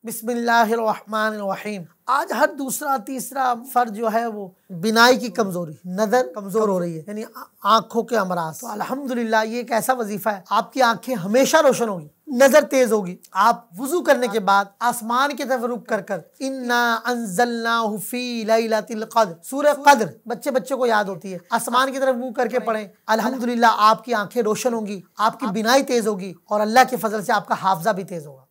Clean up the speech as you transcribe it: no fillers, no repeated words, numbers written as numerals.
बिस्मिल्लाहिर्रहमानिर्रहीम। आज हर दूसरा तीसरा फर्द जो है वो बिनाई की कमजोरी, नजर कमजोर हो रही है, यानी आंखों के अमराज। तो अल्हम्दुलिल्लाह ये एक ऐसा वजीफा है, आपकी आंखें हमेशा रोशन होगी, नजर तेज होगी। आप वुजू करने के बाद आसमान की तरफ रुख कर कर इन्ना अंज़लनाहु फी लैलतिल क़द्र, सूरह क़द्र बच्चे बच्चे को याद होती है, आसमान की तरफ मुंह करके पढ़ें। अल्हम्दुलिल्लाह आपकी आंखें रोशन होंगी, आपकी बिनाई तेज होगी और अल्लाह के फजल से आपका हाफजा भी तेज होगा।